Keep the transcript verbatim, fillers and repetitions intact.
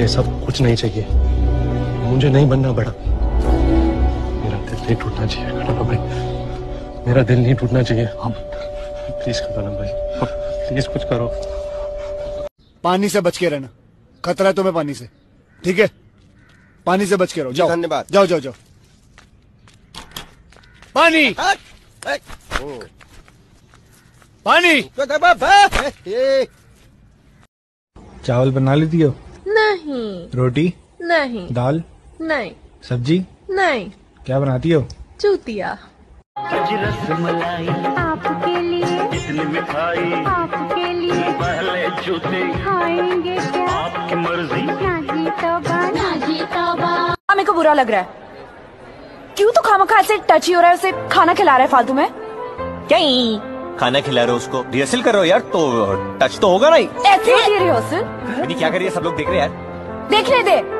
सब कुछ नहीं चाहिए, मुझे नहीं बनना बड़ा। मेरा दिल नहीं टूटना चाहिए खटाना भाई, मेरा दिल नहीं टूटना चाहिए। अब प्लीज खटाना भाई, प्लीज कुछ करो। पानी से बच के रहना, खतरा है तुम्हें पानी से, ठीक है? पानी से बच के रहो। जाओ, धन्यवाद। जाओ जाओ जाओ। पानी पानी। चावल बना लेती हो? नहीं। रोटी? नहीं। दाल? नहीं। सब्जी? नहीं। क्या बनाती हो? चूतिया। रसमलाई आपके लिए, इतनी मिठाई आपके लिए, पहले जूते खाएंगे क्या? आपकी मर्जी। नाजी तौबा, नाजी तौबा। मेरे को बुरा लग रहा है। क्यों तो खामखा से टची हो रहा है, उसे खाना खिला रहा है फालतू में। क्या खाना खिला रहे हो उसको? रिहर्सल कर रहे हो यार, तो टच तो होगा नहीं। ऐसे ही रिहर्सल। क्या कर रही है, सब लोग देख रहे हैं यार। देखने दे।